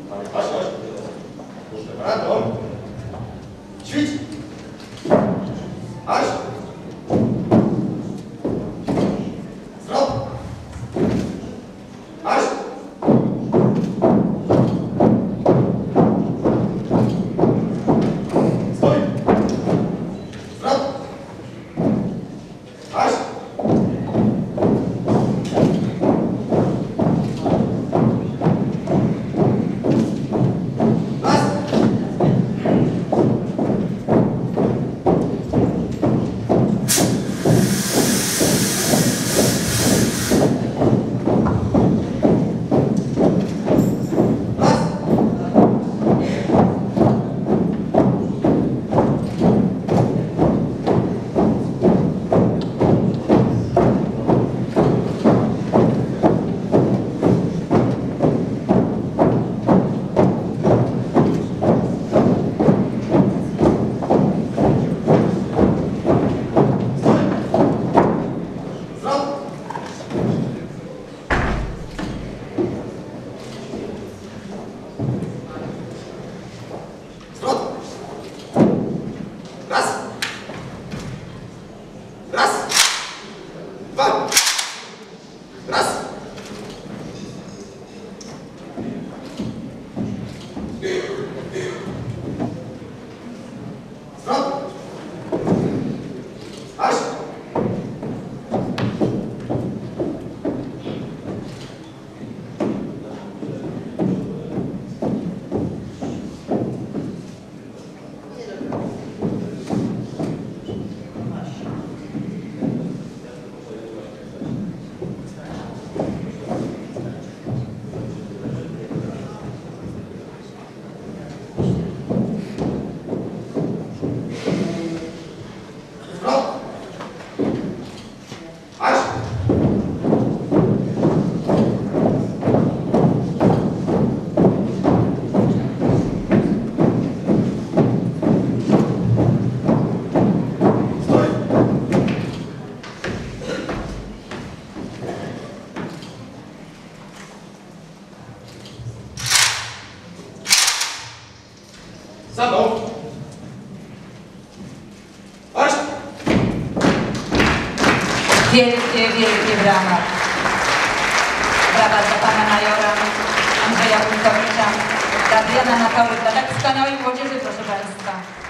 Panie Pasioś, proszę bardzo. Ćwicz. Aś. Zwrot. Aś. Stój. Zwrot. Aś. Za mną. Aś. Wielkie, wielkie brawa. Brawa dla pana majora Andrzeja Wójtowicza, dla Adriana Matoły, dla tak wspaniałej młodzieży, proszę państwa.